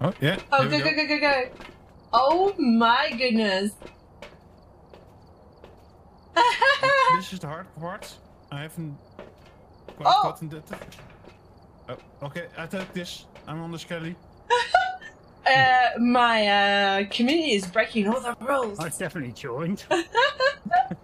Oh, yeah. Oh, go. Oh my goodness. This is the hard part. I haven't quite gotten that. Oh, okay, I took this. I'm on the skelly. My community is breaking all the rules. I've definitely joined.